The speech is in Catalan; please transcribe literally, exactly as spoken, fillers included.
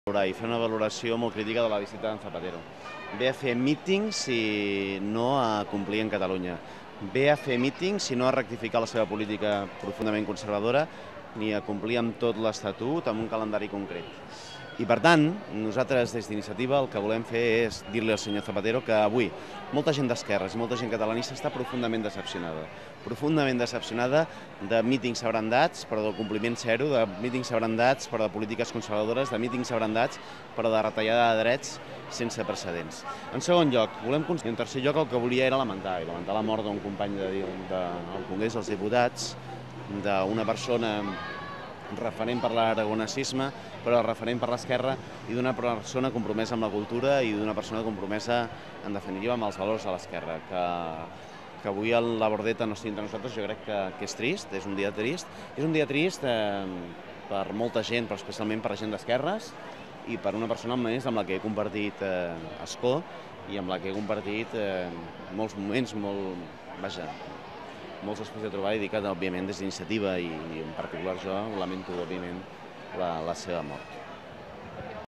I fer una valoració molt crítica de la visita d'en Zapatero. Ve a fer mítings i no a complir en Catalunya. Ve a fer mítings i no a rectificar la seva política profundament conservadora ni a complir amb tot l'Estatut amb un calendari concret. I per tant, nosaltres des d'Iniciativa el que volem fer és dir-li al senyor Zapatero que avui molta gent d'esquerres i molta gent catalanista està profundament decepcionada. Profundament decepcionada de mítings abrandats però del compliment zero, de mítings abrandats però de polítiques conservadores, de mítings abrandats però de retallada de drets sense precedents. En segon lloc, volem I en tercer lloc el que volia era lamentar, i lamentar la mort d'un company del Congrés dels Diputats, d'una persona referent per l'aragonesisme, però referent per l'esquerra, i d'una persona compromesa amb la cultura i d'una persona compromesa, en definitiva, amb els valors de l'esquerra. Que, que avui la Bordeta no estigui entre nosaltres, jo crec que, que és trist, és un dia trist. És un dia trist eh, per molta gent, però especialment per la gent d'esquerres, i per una persona més amb la que he compartit eh, escó i amb la que he compartit eh, molts moments, molt, vaja, molts espais de trobar i dir que, òbviament, des d'Iniciativa i, i en particular jo lamento, òbviament, la, la seva mort.